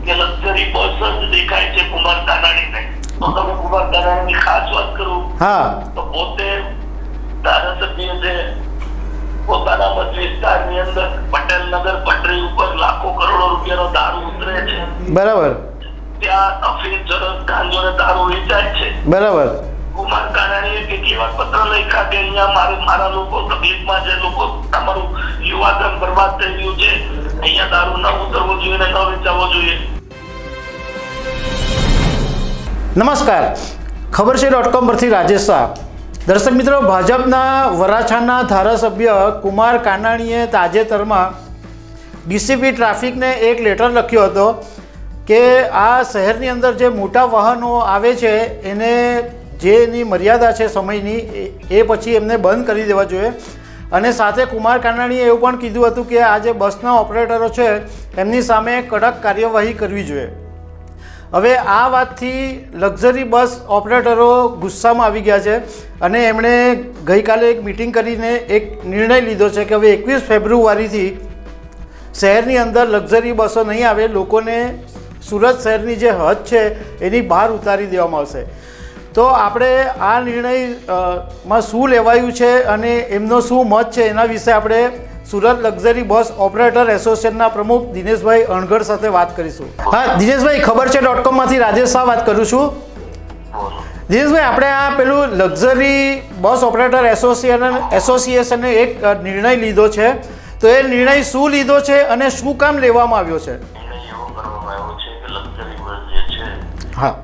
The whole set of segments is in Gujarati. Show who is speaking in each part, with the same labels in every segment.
Speaker 1: કે લક્ઝરી બસ જ દેખાય છે કુમાર કાનાણીને. તો તમે કુમાર કાનાણીની ખાસ વાત કરું તો પોતે ધારાસભ્ય છે, પોતાના મત વિસ્તારની અંદર પટેલ નગર પટરી ઉપર લાખો કરોડો રૂપિયાનો દારૂ ઉતરે છે.
Speaker 2: બરાબર.
Speaker 1: ત્યાં અફીણ ચરસ ગાંજો ને દારૂ વેચાય છે.
Speaker 2: બરાબર.
Speaker 1: કુમાર કાનાણીએ કેટલી વાર પત્ર લખ્યા કે અહીંયા મારા લોકો તકલીફમાં છે, લોકો તમારું યુવાધન બરબાદ થઈ ગયું છે, અહીંયા દારૂ ન ઉતરવો જોઈએ ને ન વેચાવવો જોઈએ.
Speaker 2: નમસ્કાર, ખબર છે .com પરથી રાજેશ શાહ. દર્શક મિત્રો, ભાજપના વરાછાના ધારાસભ્ય કુમાર કાનાણીએ તાજેતરમાં ડીસીપી ટ્રાફિકને એક લેટર લખ્યો હતો કે આ શહેરની અંદર જે મોટા વાહનો આવે છે એને જેની મર્યાદા છે સમયની એ પછી એમને બંધ કરી દેવા જોઈએ. અને સાથે કુમાર કાનાણીએ એવું પણ કીધું હતું કે આ જે બસના ઓપરેટરો છે એમની સામે કડક કાર્યવાહી કરવી જોઈએ. હવે આ વાતથી લક્ઝરી બસ ઓપરેટરો ગુસ્સામાં આવી ગયા છે અને એમણે ગઈકાલે એક મિટિંગ કરીને એક નિર્ણય લીધો છે કે હવે 21 ફેબ્રુઆરીથી શહેરની અંદર લક્ઝરી બસો નહીં આવે, લોકોને સુરત શહેરની જે હદ છે એની બહાર ઉતારી દેવામાં આવશે. તો આપણે આ નિર્ણયમાં શું લેવાયું છે અને એમનો શું મત છે એના વિશે આપણે સુરત લક્ઝરી બસ ઓપરેટર એસોસિએશનના પ્રમુખ દિનેશભાઈ અણગઢ સાથે વાત કરીશું. હા દિનેશભાઈ, ખબર છે .com માંથી રાજેશ શાહ વાત કરું છું. દિનેશભાઈ, આપણે આ પેલું લક્ઝરી બસ ઓપરેટર એસોસિએશને એક નિર્ણય લીધો છે, તો એ નિર્ણય શું લીધો છે અને શું કામ લેવામાં આવ્યો છે? હા,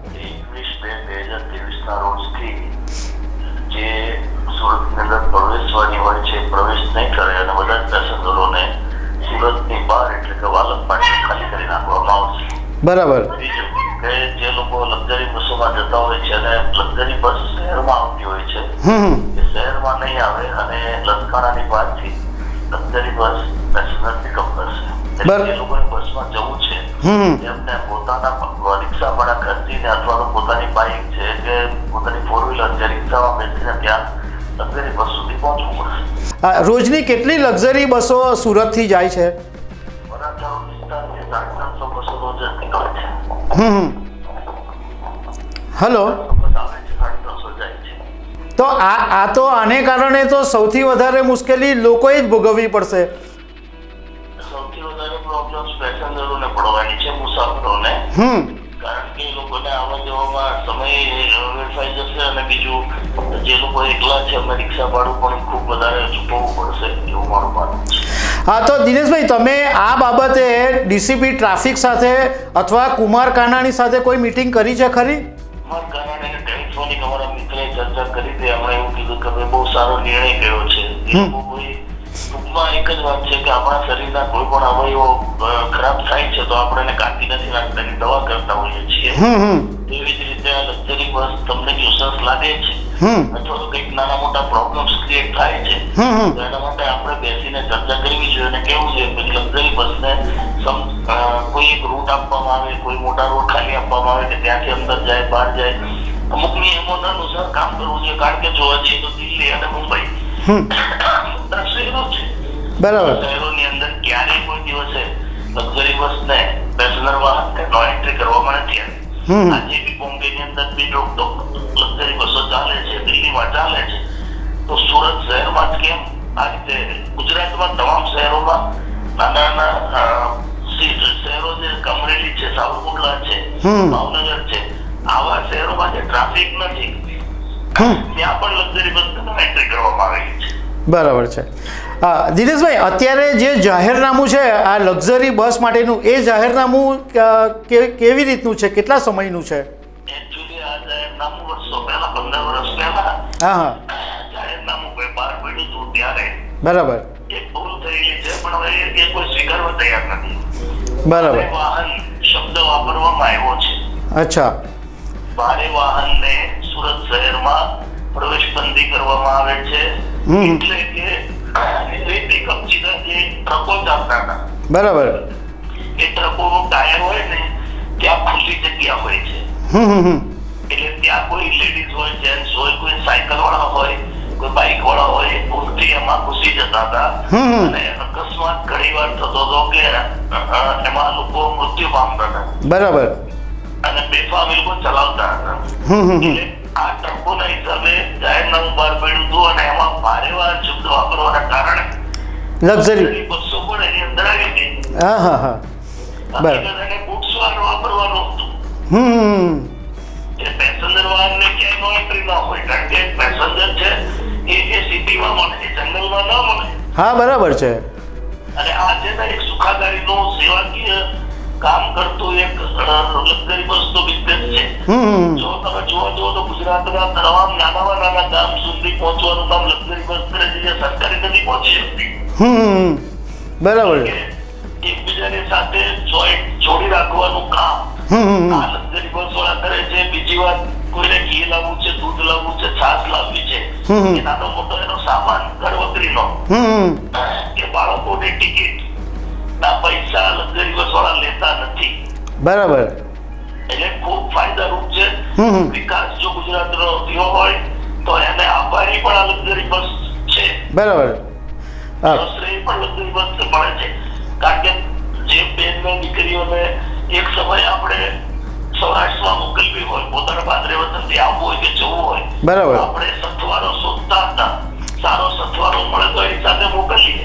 Speaker 1: પ્રવેશવાની હોય છે પ્રવેશ નહીં કરે અને બધા જ પેસેન્જરોને સુરતની બહાર એટલે કે વાલક પાટી ખાલી કરી નાખવામાં આવશે.
Speaker 2: બરાબર.
Speaker 1: બીજું કે જે લોકો લક્ઝરી બસોમાં જતા હોય છે અને લક્ઝરી બસ શહેરમાં આવતી હોય છે એ શહેરમાં નહીં આવે અને લસકાણાની બહારથી લક્ઝરી બસ પેસેન્જર પિકઅપ કરશે. જે લોકોને બસમાં જવું છે એમને પોતાના રિક્ષા ભાડા ખર્ચીને અથવા તો પોતાની બાઇક છે કે પોતાની ફોર વ્હીલર જે રિક્ષામાં બેસીને ત્યાં લક્ઝરી બસ સુધી પહોંચવું પડશે.
Speaker 2: રોજની કેટલી લક્ઝરી બસો સુરતથી જાય છે? હેલો. તો આ તો આને કારણે તો સૌથી વધારે મુશ્કેલી લોકોએ જ ભોગવવી પડશે.
Speaker 1: સૌથી વધારે પ્રોબ્લેમ પેસેન્જરોને પડવાની છે, મુસાફરોને. કારણ કે એ લોકોને આવવા જવામાં સમય વેડફાઈ જશે અને બીજું જે લોકો એકલા છે એમને રિક્ષા ભાડું પણ ખૂબ વધારે ચૂકવવું પડશે એવું મારું માનવું છે.
Speaker 2: હા, તો દિનેશભાઈ, તમે આ બાબતે ડીસીપી ટ્રાફિક સાથે અથવા કુમાર કાનાણી સાથે કોઈ મીટિંગ કરી છે ખરી?
Speaker 1: કુમાર કાનાણીને ટેલિફોનિક અમારા મિત્રએ ચર્ચા કરી હતી. એમણે એવું કીધું કે બહુ સારો નિર્ણય કર્યો છે. એ લોકો કોઈ ટૂંકમાં એક જ વાત છે કે આપણા શરીરના કોઈ પણ અવયવો ખરાબ થાય છે તો આપણે એને કાઢી નથી નાખતા, એની દવા કરતા હોઈએ છીએ. એવી જ રીતે આ લક્ઝરી બસ તમને ન્યુસન્સ લાગે છે અથવા તો કંઈક નાના મોટા પ્રોબ્લેમ્સ ક્રિએટ થાય છે તો એના માટે આપણે બેસીને ચર્ચા કરવી જોઈએ અને કેવું જોઈએ કે લક્ઝરી બસને કોઈ એક રૂટ આપવામાં આવે, કોઈ મોટા રોડ ખાલી આપવામાં આવે કે ત્યાંથી અંદર જાય બહાર જાય. અમુક નિયમો અનુસાર કામ કરવું જોઈએ. કારણ કે જોવા જઈએ તો દિલ્હી અને મુંબઈ શહેરો છે.
Speaker 2: બરાબર.
Speaker 1: શહેરોની અંદર ક્યારેય કોઈ દિવસે લક્ઝરી બસને પેસેન્જર વાહન નો એન્ટ્રી કરવામાં નથી આવી. આજે બી બોમ્બેની અંદર બી લક્ઝરી બસો ચાલે છે, દિલ્હીમાં ચાલે છે, તો સુરત શહેરમાં જ કેમ આ રીતે ગુજરાતમાં તમામ શહેરોમાં નાના નાના શહેરો જે અમરેલી છે, સાવરકુંડલા છે, ભાવનગર છે, આવા શહેરોમાં જે ટ્રાફિક નથી ત્યાં પણ લક્ઝરી બસ એન્ટ્રી કરવામાં આવેલી છે.
Speaker 2: બરાબર છે. દિનેશભાઈ, અત્યારે જે જાહેરનામું છે આ લક્ઝરી બસ માટેનું, એ જાહેરનામું કેવી રીતનું છે, કેટલા સમયનું છે?
Speaker 1: એકચ્યુઅલી આ જાહેરનામું વર્ષો પહેલા 15 વર્ષ પહેલા જાહેરનામું કોઈ બહાર પડ્યું હતું ત્યારે
Speaker 2: બરાબર
Speaker 1: એક ભૂલ થયેલી છે પણ હવે એ કોઈ સ્વીકારવા તૈયાર નથી.
Speaker 2: બરાબર.
Speaker 1: વાહન શબ્દ વાપરવામાં આવ્યો છે.
Speaker 2: અચ્છા.
Speaker 1: ભારે વાહનને સુરત શહેરમાં પ્રવેશ બંધી કરવામાં આવે છે એટલે કે પિકઅપ સીધા જે ટ્રકો ચાલતા હતા.
Speaker 2: બરાબર.
Speaker 1: એ ટ્રકોનું ટાયર હોય ને ત્યાં ખુલ્લી જગ્યા હોય છે એટલે ત્યાં કોઈ લેડીઝ હોય, જેન્ટ્સ હોય, કોઈ સાયકલ વાળા હોય, કોઈ બાઇક વાળા હોય, ભૂલથી એમાં ઘૂસી જતા હતા અને અકસ્માત ઘણી વાર થતો હતો કે એમાં લોકો મૃત્યુ પામતા હતા.
Speaker 2: બરાબર.
Speaker 1: અને બેફામ એ લોકો ચલાવતા હતા. એટલે આ તર્કોના હિસાબે જાહેરનામું બહાર પડ્યું હતું અને એમાં ભારે શબ્દ વાપરવાના કારણે
Speaker 2: લક્ઝરી
Speaker 1: બસો પણ એની અંદર આવી ગઈ.
Speaker 2: હા હા હા બરાબર.
Speaker 1: એને ગુડ્સ વાહન વાપરવાનું હતું. પેસેન્જર વાહનને ક્યાંય નો એન્ટ્રી ના હોય, કારણ કે પેસેન્જર છે એ સિટીમાં મળે, એ જંગલમાં ના મળે.
Speaker 2: હા બરાબર છે. અને
Speaker 1: આ છે ને એક સુખાકારીનું સેવાકીય કામ કરતું એક લક્ઝરી બસનો બિઝનેસ છે. જો તમે જોવા જુઓ તો ગુજરાતના તમામ નાના ગામ સુધી પહોંચવાનું કામ લક્ઝરી બસ કરે છે, જે સરકારી નથી પહોંચી શકતી.
Speaker 2: બરાબર.
Speaker 1: એકબીજાની સાથે જોડી રાખવાનું કામ આ લક્ઝરી બસ વાળા કરે છે. બીજી વાત, કોઈને ઘી લાવવું છે, દૂધ લાવવું છે, છાશ લાવવી છે, એ નાનો મોટો એનો સામાન ઘરવકરીનો, કે બાળકોની ટિકિટ ના પૈસા લક્ઝરી બસ વાળા લેતા નથી.
Speaker 2: બરાબર.
Speaker 1: એટલે ખૂબ ફાયદારૂપ છે. વિકાસ જો ગુજરાતનો થયો હોય તો એને આભારી પણ આ લક્ઝરી બસ છે.
Speaker 2: બરાબર.
Speaker 1: શ્રેય પણ લક્ઝરી બસ મળે છે, કારણ કે જે બેન દીકરીઓને એક સમય આપણે સૌરાષ્ટ્રમાં મોકલવી હોય, પોતાના પાદરે વતનથી આવવું હોય કે જવું હોય,
Speaker 2: બરાબર,
Speaker 1: આપણે સથવારો શોધતા હતા. સારો સથવારો મળે તો એની સાથે મોકલીએ.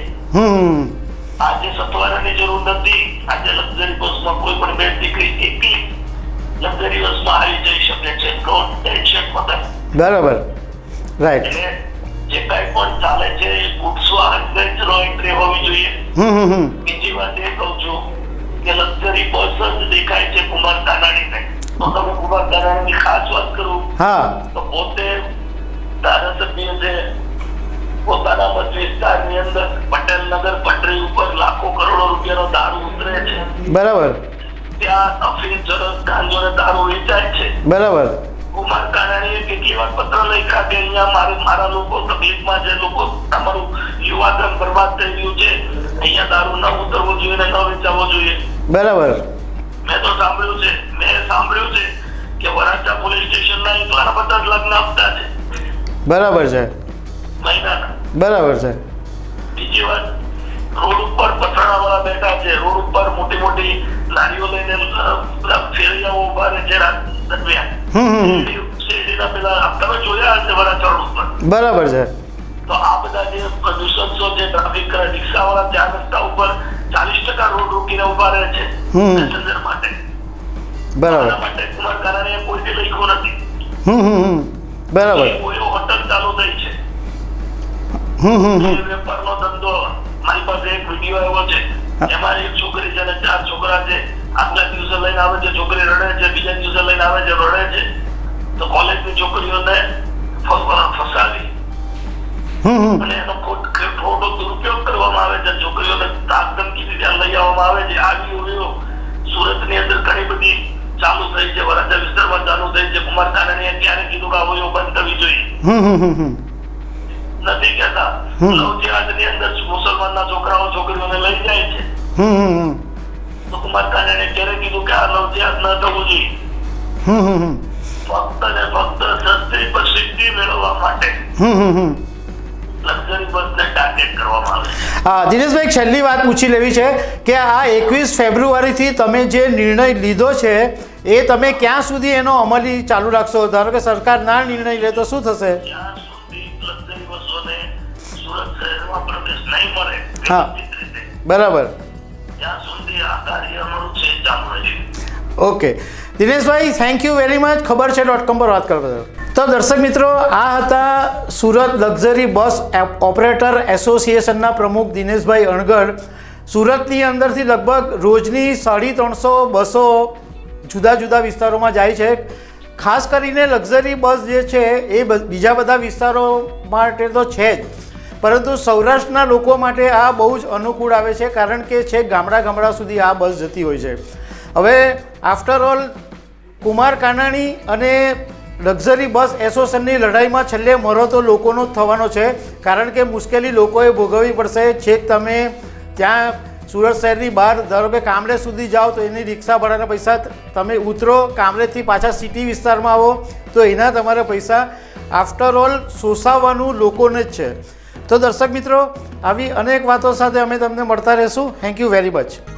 Speaker 1: આજે સથવારાની જરૂર નથી. આજે લક્ઝરી બસમાં કોઈ પણ બેન દીકરી એકલી લક્ઝરી બસમાં આવી જઈ શકે છે. નો ટેન્શન મતલબ.
Speaker 2: બરાબર. રાઈટ.
Speaker 1: એટલે જે કઈ પણ ચાલે છે એ ગુડ્સ વાહન નો એન્ટ્રી હોવી જોઈએ. બીજી વાત એ કહું છું કે લક્ઝરી બસ જ દેખાય છે કુમાર કાનાણીને, તો તમે કુમાર કાનાણીની ખાસ વાત કરું તો પોતે ધારાસભ્ય છે. પોતાના મત વિસ્તારની અંદર પટેલ નગર પટરી ઉપર લાખો કરોડો રૂપિયાનો દારૂ ઉતરે છે.
Speaker 2: બરાબર.
Speaker 1: ત્યાં અફીણ, ચરસ, ગાંજો ને દારૂ વેચાય છે.
Speaker 2: બરાબર.
Speaker 1: કુમાર કાનાણીએ કેટલી વાર પત્ર લખ્યા કે અહીંયા મારા લોકો તકલીફમાં છે, લોકો તમારું યુવાધન બરબાદ થઈ ગયું છે, અહીંયા દારૂ ન ઉતરવો જોઈએ ને ન વેચાવો જોઈએ.
Speaker 2: બરાબર.
Speaker 1: મેં સાંભળ્યું છે કે વરાછા પોલીસ સ્ટેશનના એકલાના 50 લાખના હપ્તા છે.
Speaker 2: બરાબર છે.
Speaker 1: મહિનાના.
Speaker 2: બરાબર છે.
Speaker 1: બીજી વાત, રોડ ઉપર પથરાણા વાળા બેઠા છે. રોડ ઉપર મોટી મોટી લારીઓ લઈને ફેરિયાઓ ઉભા રહે છે રાત દરમિયાન. શેરડીના પેલા તમે જોયા હશે વરાછા રોડ ઉપર.
Speaker 2: બરાબર છે.
Speaker 1: તો આ બધા જે પ્રદૂષણો છે, ટ્રાફિક રિક્ષા વાળા ત્યાં રસ્તા ઉપર 40% રોડ રોકીને ઉભા રહે છે પેસેન્જર માટે.
Speaker 2: બરાબર.
Speaker 1: માટે કુમાર કાનાણીએ કોઈને લખ્યું નથી.
Speaker 2: બરાબર.
Speaker 1: કોઈ હોટલ ચાલુ થઈ છે. વેપારનો ધંધો. મારી પાસે એક વિડીયો આવ્યો છે, એમાં એક છોકરી છે અને 4 છોકરા છે. આગલા દિવસે લઈને આવે છે, છોકરી રડે છે. બીજા દિવસે લઈને આવે છે, રડે છે. તો કોલેજની છોકરીઓને ફસાવી અને એનો ખોટો દુરુપયોગ કરવામાં આવે છે. છોકરીઓને તાક ધમકીથી ત્યાં લઈ આવવામાં આવે છે. આવી વિડીયો સુરતની અંદર ઘણી બધી ચાલુ થઈ છે, વરાછા વિસ્તારમાં ચાલુ થઈ છે. કુમાર કાનાણીએ ક્યારે કીધું કે આ વિડીયો બંધ કરવી જોઈએ? નથી કહેતા. લવજિહાદની અંદર મુસલમાનના છોકરાઓ છોકરીઓને લઈ જાય છે. તો કુમાર કાનાણીએ ક્યારે કીધું કે આ લવજિહાદ ન થવું જોઈએ? ફક્ત ને ફક્ત સસ્તી પ્રસિદ્ધિ મેળવવા માટે લક્ઝરી બસને ટાર્ગેટ કરવામાં આવે છે.
Speaker 2: હા દિનેશભાઈ, છેલ્લી વાત પૂછી લેવી છે કે આ 21 ફેબ્રુઆરીથી તમે જે નિર્ણય લીધો છે એ તમે ક્યાં સુધી એનો અમલી ચાલુ રાખશો? ધારો કે સરકાર ના નિર્ણય લે તો શું થશે?
Speaker 1: જ્યાં સુધી લક્ઝરી બસોને સુરત શહેરમાં પ્રવેશ નહીં મળે,
Speaker 2: હા બરાબર,
Speaker 1: ત્યાં સુધી આ કાર્ય અમારું છે ચાલુ રહેશે.
Speaker 2: ઓકે દિનેશભાઈ, થેન્ક યુ વેરી મચ ખબરછે.com પર વાત કરવા બદલ. તો દર્શક મિત્રો, આ હતા સુરત લક્ઝરી બસ ઓપરેટર એસોસિએશનના પ્રમુખ દિનેશભાઈ અણગડ. સુરતની અંદરથી લગભગ રોજની 350 બસો જુદા જુદા વિસ્તારોમાં જાય છે. ખાસ કરીને લક્ઝરી બસ જે છે એ બીજા બધા વિસ્તારો માટે તો છે જ, પરંતુ સૌરાષ્ટ્રના લોકો માટે આ બહુ જ અનુકૂળ આવે છે, કારણ કે છેક ગામડા સુધી આ બસ જતી હોય છે. હવે આફ્ટર ઓલ કુમાર કાનાણી અને લક્ઝરી બસ એસોસિએશનની લડાઈમાં છેલ્લે મરો તો લોકોનો જ થવાનો છે, કારણ કે મુશ્કેલી લોકોએ ભોગવવી પડશે. છેક તમે ત્યાં સુરત શહેરની બહાર ધારો કે કામરેજ સુધી જાઓ તો એની રિક્ષા ભાડાના પૈસા, તમે ઉતરો કામરેજથી પાછા સિટી વિસ્તારમાં આવો તો એના તમારા પૈસા આફ્ટર ઓલ શોષાવવાનું લોકોને જ છે. તો દર્શક મિત્રો, આવી અનેક વાતો સાથે અમે તમને મળતા રહીશું. Thank you very much.